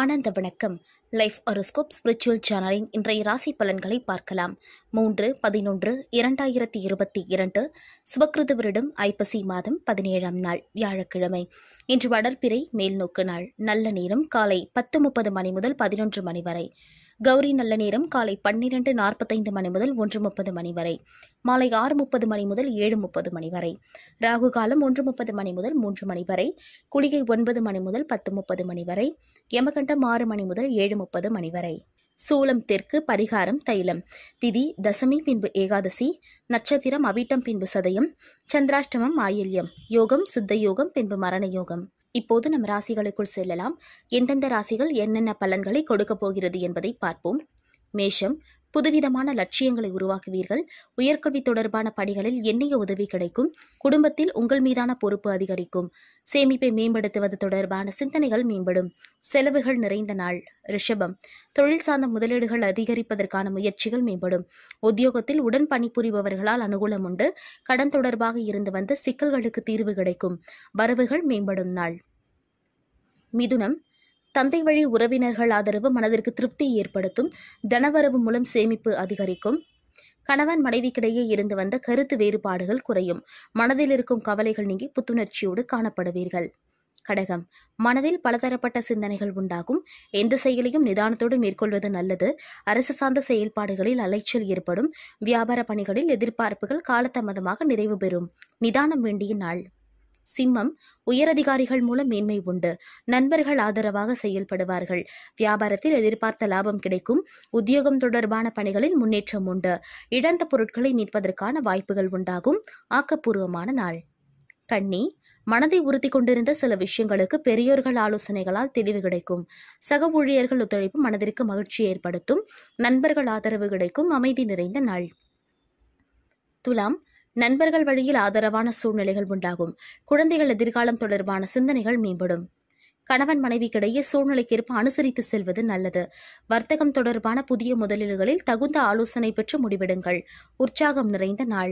ஆனந்த வணக்கம். Life horoscope spiritual சேனலின் இன்றைய ராசி பலன்களை பார்க்கலாம். 3/11/2022 சுபக்கிருது வருடம் ஐப்பசி மாதம் 17ஆம் நாள் வியாழக்கிழமை. இன்று வளர்பிறை மேல்நோக்கு நாள். நல்ல நேரம் காலை 10:30 மணி முதல் 11 மணி வரை. கௌரி நல்ல நேரம் காலை 12:45 மணி முதல் 1:30 மணி வரை. மாலை 6:30 மணி முதல் 7:30 மணி வரை. ராகு காலம் 1:30 மணி முதல் 3 மணி வரை. குளிகை 9 மணி முதல் 10:30 மணி வரை. யமகண்டம் 6 மணி முதல் 7:30 மணி வரை. சூலம் தெற்கு. பரிகாரம் தைலம். திதி தசமி பின்பு ஏகாதசி. நட்சத்திரம் அவிட்டம் பின்பு சதயம். சந்திராஷ்டமம் ஆயில்யம். யோகம் சித்த யோகம் பின்பு மரண யோகம். இப்போது நம் ராசிகளுக்குள் செல்லலாம். எந்தெந்த ராசிகள் என்னென்ன பலன்களை கொடுக்க போகிறது என்பதை பார்ப்போம். மேஷம். புதுவிதமான லட்சியங்களை உருவாக்குவீர்கள். உயர்கல்வி தொடர்பான பணிகளில் எண்ணிய உதவி கிடைக்கும். குடும்பத்தில் உங்கள் மீதான பொறுப்பு அதிகரிக்கும். சேமிப்பை மேம்படுத்துவது தொடர்பான சிந்தனைகள் மேம்படும். செலவுகள் நிறைந்த நாள். ரிஷபம். தொழில் சார்ந்த முதலீடுகள் அதிகரிப்பதற்கான முயற்சிகள் மேம்படும். உத்தியோகத்தில் உடன் பணிபுரிபவர்களால் அனுகூலம் உண்டு. கடன் தொடர்பாக இருந்து வந்த சிக்கல்களுக்கு தீர்வு கிடைக்கும். வரவுகள் மேம்படும் நாள். மிதுனம். தந்தை வழி உறவினர்கள் ஆதரவு மனதிற்கு திருப்தி ஏற்படுத்தும். தனவரவு மூலம் சேமிப்பு அதிகரிக்கும். கணவன் மனைவிக்கிடையே இருந்து வந்த கருத்து வேறுபாடுகள் குறையும். மனதில் இருக்கும் கவலைகள் நீங்கி புத்துணர்ச்சியோடு காணப்படுவீர்கள். கடகம். மனதில் பலதரப்பட்ட சிந்தனைகள் உண்டாகும். எந்த செயலையும் நிதானத்தோடு மேற்கொள்வது நல்லது. அரசு சார்ந்த செயல்பாடுகளில் அலைச்சல் ஏற்படும். வியாபார பணிகளில் எதிர்பார்ப்புகள் காலதாமதமாக நிறைவு பெறும். நிதானம் வேண்டிய நாள். சிம்மம். உயரதிகாரிகள் மூலம் மேன்மை உண்டு. நண்பர்கள் ஆதரவாக செயல்படுவார்கள். வியாபாரத்தில் எதிர்பார்த்த லாபம் கிடைக்கும். உத்தியோகம் தொடர்பான பணிகளில் முன்னேற்றம் உண்டு. இழந்த பொருட்களை மீட்பதற்கான வாய்ப்புகள் உண்டாகும். ஆக்கப்பூர்வமான நாள். கன்னி. மனதை உறுத்தி கொண்டிருந்த சில விஷயங்களுக்கு பெரியோர்கள் ஆலோசனைகளால் தெளிவு கிடைக்கும். சக ஊழியர்கள் ஒத்துழைப்பு மனதிற்கு மகிழ்ச்சி ஏற்படுத்தும். நண்பர்கள் ஆதரவு கிடைக்கும். அமைதி நிறைந்த நாள். துலாம். நண்பர்கள் வழியில் ஆதரவான சூழ்நிலைகள் உண்டாகும். குழந்தைகள் எதிர்காலம் தொடர்பான சிந்தனைகள் மேம்படும். கணவன் மனைவிக்கிடையே சூழ்நிலைக்கேற்ப அனுசரித்து செல்வது நல்லது. வர்த்தகம் தொடர்பான புதிய முதலீடுகளில் தகுந்த ஆலோசனை பெற்று முடிவெடுங்கள். உற்சாகம் நிறைந்த நாள்.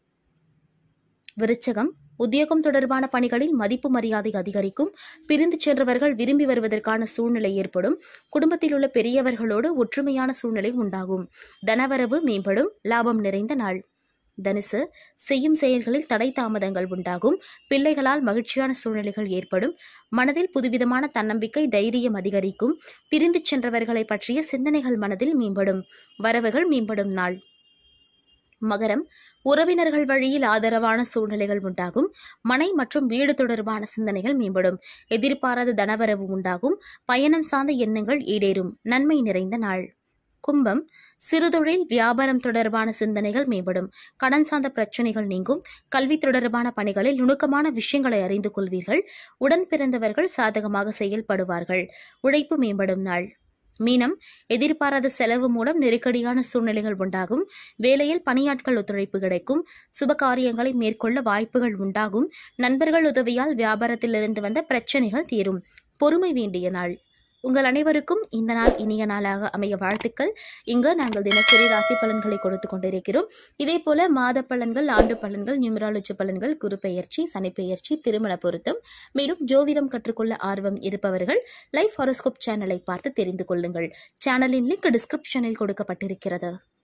விருச்சகம். உத்தியோகம் தொடர்பான பணிகளில் மதிப்பு மரியாதை அதிகரிக்கும். பிரிந்து சென்றவர்கள் விரும்பி வருவதற்கான சூழ்நிலை ஏற்படும். குடும்பத்தில் உள்ள பெரியவர்களோடு ஒற்றுமையான சூழ்நிலை உண்டாகும். தனவரவு மேம்படும். லாபம் நிறைந்த நாள். தனுசு. செய்யும் செயல்களில் தடை தாமதங்கள் உண்டாகும். பிள்ளைகளால் மகிழ்ச்சியான சூழ்நிலைகள் ஏற்படும். மனதில் புதுவிதமான தன்னம்பிக்கை தைரியம் அதிகரிக்கும். பிரிந்து சென்றவர்களை பற்றிய சிந்தனைகள் மனதில் மேம்படும். வரவுகள் மேம்படும் நாள். மகரம். உறவினர்கள் வழியில் ஆதரவான சூழ்நிலைகள் உண்டாகும். மனை மற்றும் வீடு தொடர்பான சிந்தனைகள் மேம்படும். எதிர்பாராத தனவரவு உண்டாகும். பயணம் சார்ந்த எண்ணங்கள் ஈடேறும். நன்மை நிறைந்த நாள். கும்பம். சிறுதொழில் வியாபாரம் தொடர்பான சிந்தனைகள் மேம்படும். கடன் சார்ந்த பிரச்சனைகள் நீங்கும். கல்வி தொடர்பான பணிகளில் நுணுக்கமான விஷயங்களை அறிந்து கொள்வீர்கள். உடன் பிறந்தவர்கள் சாதகமாக செயல்படுவார்கள். உழைப்பு மேம்படும் நாள். மீனம். எதிர்பாராத செலவு மூலம் நெருக்கடியான சூழ்நிலைகள் உண்டாகும். வேலையில் பணியாட்கள் ஒத்துழைப்பு கிடைக்கும். சுப காரியங்களை மேற்கொள்ள வாய்ப்புகள் உண்டாகும். நண்பர்கள் உதவியால் வியாபாரத்திலிருந்து வந்த பிரச்சனைகள் தீரும். பொறுமை வேண்டிய நாள். உங்கள் அனைவருக்கும் இந்த நாள் இனிய நாளாக அமைய வாழ்த்துக்கள். இங்கு நாங்கள் தினசரி ராசி பலன்களை கொடுத்து கொண்டிருக்கிறோம். இதே போல மாத பலன்கள், ஆண்டு பலன்கள், நியூமராலஜி பலன்கள், குரு பெயர்ச்சி, சனி பெயர்ச்சி, திருமண பொருத்தம், மேலும் ஜோதிடம் கற்றுக்கொள்ள ஆர்வம் இருப்பவர்கள் லைஃப் ஹொரோஸ்கோப் சேனலை பார்த்து தெரிந்து கொள்ளுங்கள். சேனலின் லிங்க் டிஸ்கிரிப்ஷனில் கொடுக்கப்பட்டிருக்கிறது.